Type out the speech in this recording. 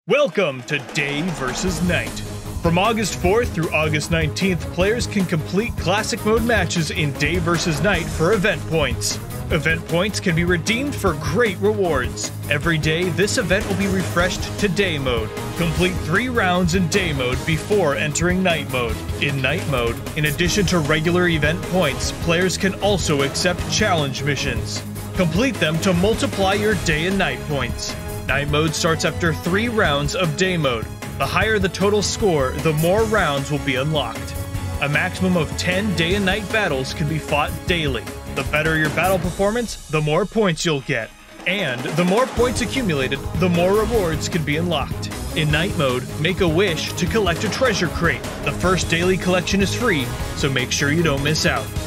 Welcome to Day vs. Night. From August 4th through August 19th, players can complete Classic Mode matches in Day vs. Night for event points. Event points can be redeemed for great rewards. Every day, this event will be refreshed to Day Mode. Complete 3 rounds in Day Mode before entering Night Mode. In Night Mode, in addition to regular event points, players can also accept challenge missions. Complete them to multiply your Day and Night points. Night Mode starts after 3 rounds of Day Mode. The higher the total score, the more rounds will be unlocked. A maximum of 10 day and night battles can be fought daily. The better your battle performance, the more points you'll get. And the more points accumulated, the more rewards can be unlocked. In Night Mode, make a wish to collect a treasure crate. The first daily collection is free, so make sure you don't miss out.